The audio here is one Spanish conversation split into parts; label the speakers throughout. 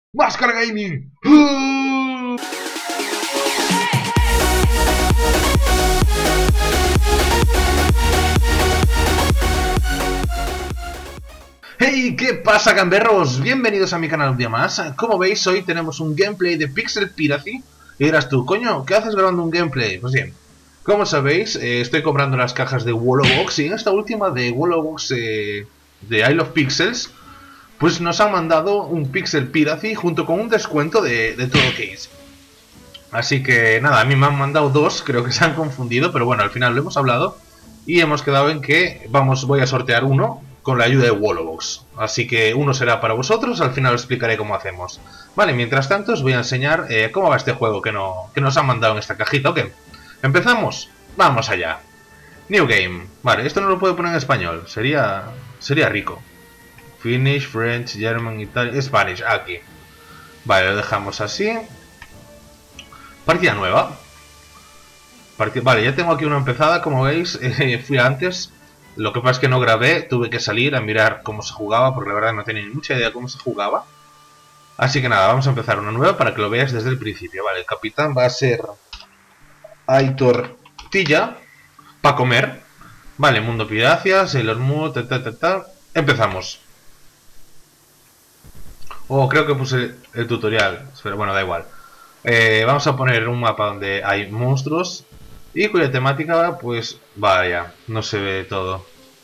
Speaker 1: Máscara Gaming. ¡Ah! Hey, ¿qué pasa, gamberros? Bienvenidos a mi canal un día más. Como veis, hoy tenemos un gameplay de Pixel Piracy. Y dirás tú, coño, ¿qué haces grabando un gameplay? Pues bien, como sabéis, estoy comprando las cajas de Wolobox. Y en esta última de Wolobox de Isle of Pixels, pues nos han mandado un Pixel Piracy junto con un descuento de todo case. Así que nada, a mí me han mandado dos, creo que se han confundido, pero bueno, al final lo hemos hablado y hemos quedado en que voy a sortear uno con la ayuda de Wolobox. Así que uno será para vosotros, al final os explicaré cómo hacemos. Vale, mientras tanto os voy a enseñar cómo va este juego que nos han mandado en esta cajita, ¿ok? ¿Empezamos? Vamos allá. New Game. Vale, esto no lo puedo poner en español, sería rico. Finnish, French, German, Italian, Spanish, aquí. Vale, lo dejamos así. Partida nueva. Vale, ya tengo aquí una empezada, como veis, fui antes. Lo que pasa es que no grabé, tuve que salir a mirar cómo se jugaba, porque la verdad no tenía ni mucha idea de cómo se jugaba. Así que nada, vamos a empezar una nueva para que lo veáis desde el principio. Vale, el capitán va a ser Aitor Tilla, para comer. Vale, Mundo Piracia, Sailor Moon, Empezamos. Oh, creo que puse el tutorial, pero bueno, da igual. Vamos a poner un mapa donde hay monstruos y cuya temática, pues, vaya, no se ve todo.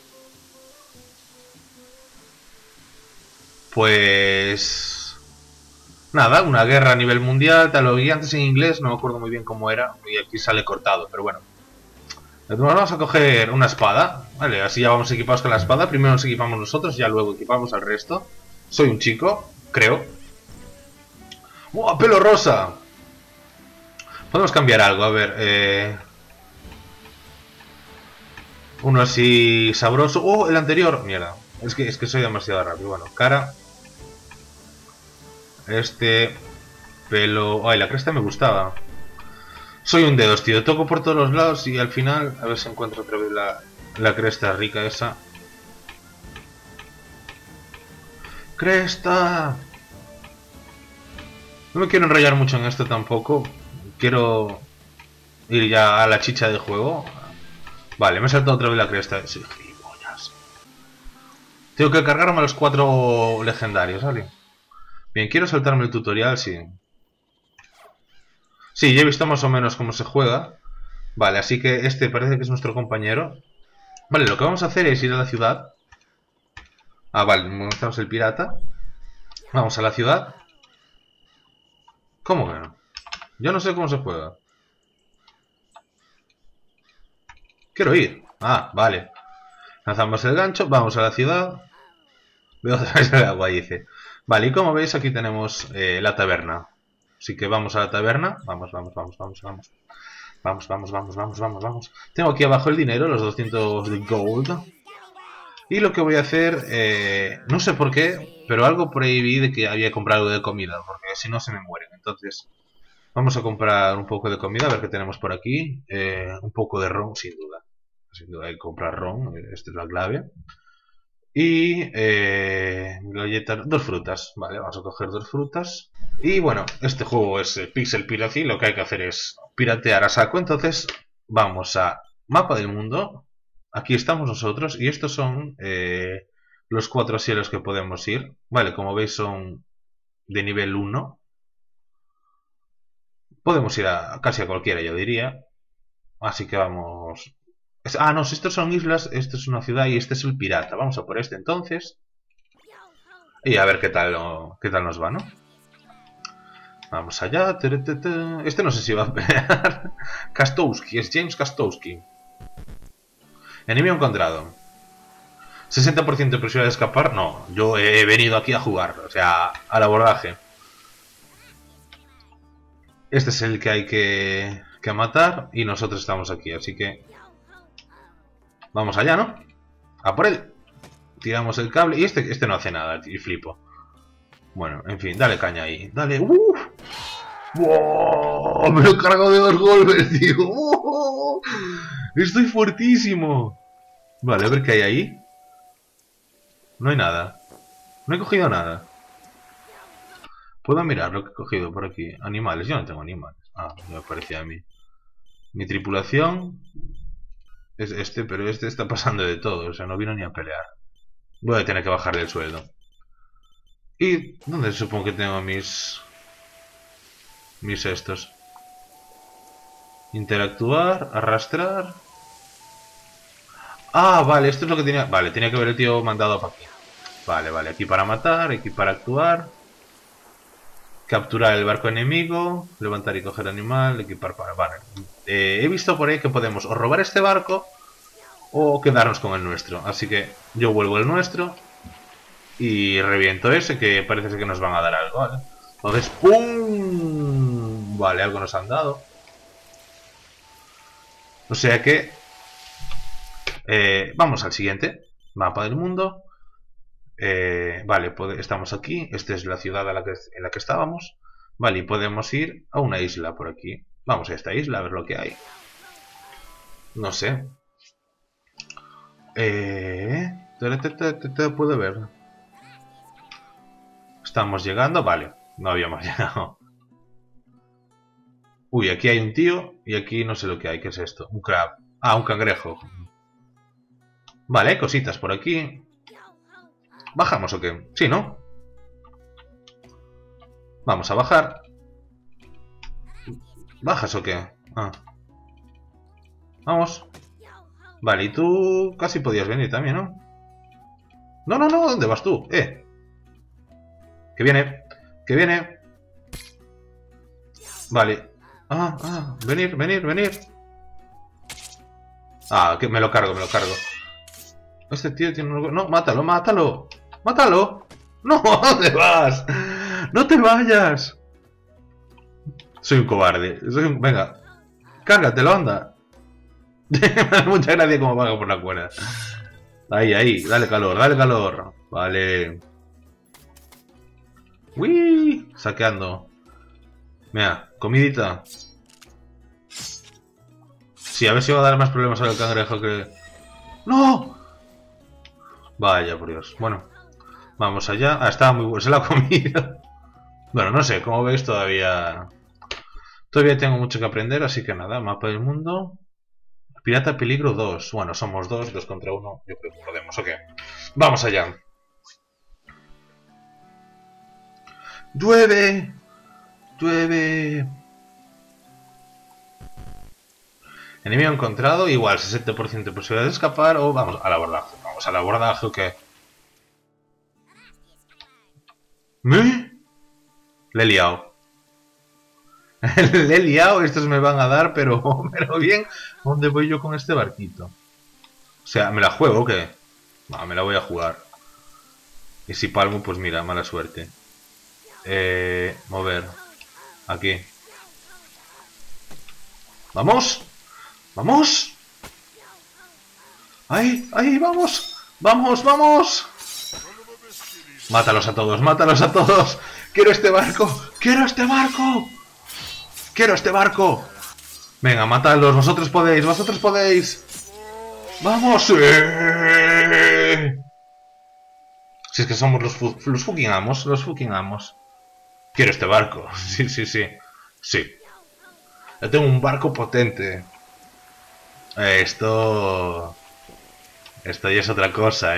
Speaker 1: Pues... nada, una guerra a nivel mundial, te lo vi antes en inglés, no me acuerdo muy bien cómo era, y aquí sale cortado, pero bueno. Vamos a coger una espada, vale, así ya vamos equipados con la espada, primero nos equipamos nosotros, ya luego equipamos al resto. Soy un chico, creo. ¡Oh, pelo rosa! Podemos cambiar algo, a ver, uno así sabroso. ¡Oh, el anterior! Mierda, es que soy demasiado rápido. Bueno, cara. Este... pelo... Ay, la cresta me gustaba. Soy un dedos, tío. Toco por todos los lados y al final... a ver si encuentro otra vez la cresta rica esa. ¡Cresta! No me quiero enrollar mucho en esto tampoco. Quiero ir ya a la chicha del juego. Vale, me he saltado otra vez la cresta. Sí, gilipollas. Tengo que cargarme a los 4 legendarios, ¿vale? Bien, quiero saltarme el tutorial, sí. Sí, ya he visto más o menos cómo se juega. Vale, así que este parece que es nuestro compañero. Vale, lo que vamos a hacer es ir a la ciudad. Ah, vale, montamos el pirata. Vamos a la ciudad. ¿Cómo que no? Yo no sé cómo se juega. Quiero ir. Ah, vale. Lanzamos el gancho, vamos a la ciudad. Veo otra vez el agua, dice. Vale, y como veis aquí tenemos la taberna. Así que vamos a la taberna. Vamos. Vamos. Tengo aquí abajo el dinero, los 200 de gold. Y lo que voy a hacer, no sé por qué, pero algo por ahí vi de que había comprado algo de comida, porque si no se me mueren. Entonces, vamos a comprar un poco de comida, a ver qué tenemos por aquí. Un poco de ron, sin duda. Sin duda hay que comprar ron, esta es la clave. Y galletas, 2 frutas. Vale, vamos a coger 2 frutas. Y bueno, este juego es Pixel Piracy. Lo que hay que hacer es piratear a saco. Entonces vamos a mapa del mundo. Aquí estamos nosotros. Y estos son los 4 cielos que podemos ir. Vale, como veis son de nivel 1. Podemos ir a casi a cualquiera, yo diría. Así que vamos... Ah, no, si estos son islas, esto es una ciudad y este es el pirata. Vamos a por este entonces. Y a ver qué tal nos va, ¿no? Vamos allá. Este no sé si va a pelear. Kastowski, es James Kastowski. Enemigo encontrado. 60% de posibilidad de escapar. No, yo he venido aquí a jugar. O sea, al abordaje. Este es el que hay que matar. Y nosotros estamos aquí, así que... vamos allá, ¿no? A por él. Tiramos el cable. Y este no hace nada, y flipo. Bueno, en fin, dale caña ahí. Dale. ¡Wow! Me lo he cargado de 2 golpes, tío. Estoy fuertísimo. Vale, a ver qué hay ahí. No hay nada. No he cogido nada. Puedo mirar lo que he cogido por aquí. Animales, yo no tengo animales. Ah, me parecía a mí. Mi tripulación es este, pero este está pasando de todo. O sea, no vino ni a pelear. Voy a tener que bajarle el sueldo. ¿Y dónde supongo que tengo mis estos? Interactuar, arrastrar. Ah, vale, esto es lo que tenía. Vale, tenía que haber el tío mandado para aquí. Vale, vale, aquí para matar, aquí para actuar. Capturar el barco enemigo, levantar y coger animal, equipar para... Vale. He visto por ahí que podemos o robar este barco o quedarnos con el nuestro. Así que yo vuelvo el nuestro y reviento ese, que parece ser que nos van a dar algo, ¿vale? Entonces, ¡pum! Vale, algo nos han dado. O sea que... vamos al siguiente. Mapa del mundo. Vale, estamos aquí. Esta es la ciudad en la que estábamos. Vale, y podemos ir a una isla por aquí. Vamos a esta isla a ver lo que hay. No sé. Puedo ver. Estamos llegando. Vale, no habíamos llegado. Uy, aquí hay un tío. Y aquí no sé lo que hay. ¿Qué es esto? Un crab. Ah, un cangrejo. Vale, hay cositas por aquí. ¿Bajamos o qué? Sí, ¿no? Vamos a bajar. ¿Bajas o qué? Ah. Vamos. Vale, y tú casi podías venir también, ¿no? No, no, no, ¿dónde vas tú? Que viene, que viene. Vale. Venir, venir, venir. Ah, que me lo cargo, me lo cargo. Este tío tiene un... No, mátalo, mátalo. ¡Mátalo! ¡No! ¿Dónde vas? ¡No te vayas! Soy un cobarde. Venga. Cárgatelo, anda. Me da mucha gracia como vaga por la cuerda. Ahí, ahí. Dale calor, dale calor. Vale. ¡Uy! Saqueando. Mira, comidita. Sí, a ver si va a dar más problemas al cangrejo que... ¡No! Vaya, por Dios. Bueno. Vamos allá. Ah, estaba muy bueno. Se la ha comido. Bueno, no sé. Como veis, todavía tengo mucho que aprender. Así que nada. Mapa del mundo. Pirata Peligro 2. Bueno, somos 2 contra 1. Yo creo que podemos. Ok. Vamos allá. ¡Llueve! ¡Llueve! Enemigo encontrado. Igual, 60% de posibilidad de escapar. O vamos al abordaje. Vamos al abordaje, ¿qué? ¿Me? Le he liado. Le he liado. Estos me van a dar, pero bien. ¿Dónde voy yo con este barquito? O sea, ¿me la juego o qué? No, me la voy a jugar. Y si palmo, pues mira, mala suerte. Mover. Aquí. ¡Vamos! ¡Vamos! ¡Ahí! ¡Ahí! ¡Vamos! ¡Vamos! ¡Vamos! ¡Mátalos a todos! ¡Mátalos a todos! ¡Quiero este barco! ¡Quiero este barco! ¡Quiero este barco! Venga, matadlos. Vosotros podéis. Vosotros podéis. ¡Vamos! ¡Sí! Si es que somos los fucking amos. Los fucking amos. Quiero este barco. Sí, sí, sí. Sí. Yo tengo un barco potente. Esto ya es otra cosa,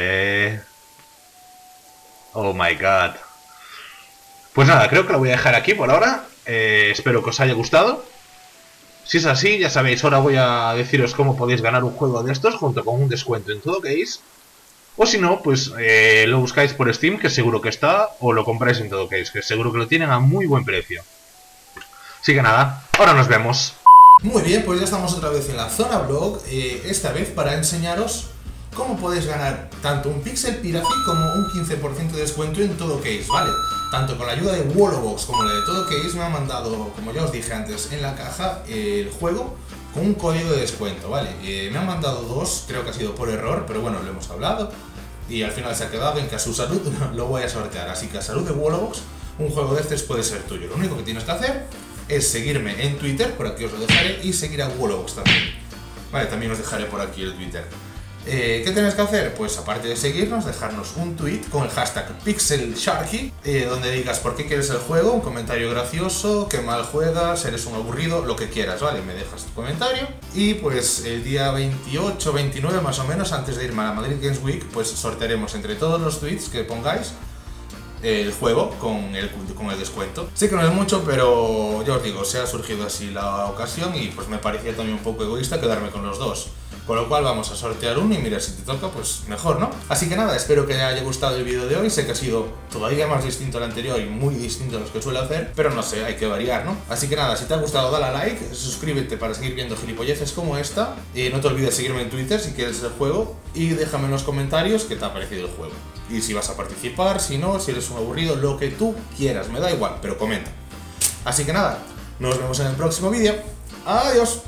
Speaker 1: Oh my god. Pues nada, creo que lo voy a dejar aquí por ahora. Espero que os haya gustado. Si es así, ya sabéis, ahora voy a deciros cómo podéis ganar un juego de estos junto con un descuento en todo case. O si no, pues lo buscáis por Steam, que seguro que está, o lo compráis en todo case, que seguro que lo tienen a muy buen precio. Así que nada, ahora nos vemos.
Speaker 2: Muy bien, pues ya estamos otra vez en la zona blog, esta vez para enseñaros cómo podéis ganar tanto un Pixel Piracy como un 15% de descuento en todo case, ¿vale? Tanto con la ayuda de Wolobox como la de todo case me han mandado, como ya os dije antes, en la caja el juego con un código de descuento, ¿vale? Me han mandado dos, creo que ha sido por error, pero bueno, lo hemos hablado y al final se ha quedado en que a su salud lo voy a sortear, así que a salud de Wolobox un juego de estos puede ser tuyo. Lo único que tienes que hacer es seguirme en Twitter, por aquí os lo dejaré, y seguir a Wolobox también. Vale, también os dejaré por aquí el Twitter. ¿Qué tenéis que hacer? Pues aparte de seguirnos, dejarnos un tweet con el hashtag PixelSharky, donde digas por qué quieres el juego, un comentario gracioso, qué mal juegas, eres un aburrido, lo que quieras, ¿vale? Me dejas tu comentario y pues el día 28, 29 más o menos, antes de irme a la Madrid Games Week, pues sortearemos entre todos los tweets que pongáis el juego con el descuento. Sé que no es mucho, pero ya os digo, se ha surgido así la ocasión y pues me parecía también un poco egoísta quedarme con los dos. Con lo cual vamos a sortear uno y mira, si te toca, pues mejor, ¿no? Así que nada, espero que te haya gustado el vídeo de hoy. Sé que ha sido todavía más distinto al anterior y muy distinto a los que suelo hacer, pero no sé, hay que variar, ¿no? Así que nada, si te ha gustado dale a like, suscríbete para seguir viendo gilipolleces como esta, y no te olvides seguirme en Twitter si quieres el juego, y déjame en los comentarios qué te ha parecido el juego. Y si vas a participar, si no, si eres un aburrido, lo que tú quieras, me da igual, pero comenta. Así que nada, nos vemos en el próximo vídeo. ¡Adiós!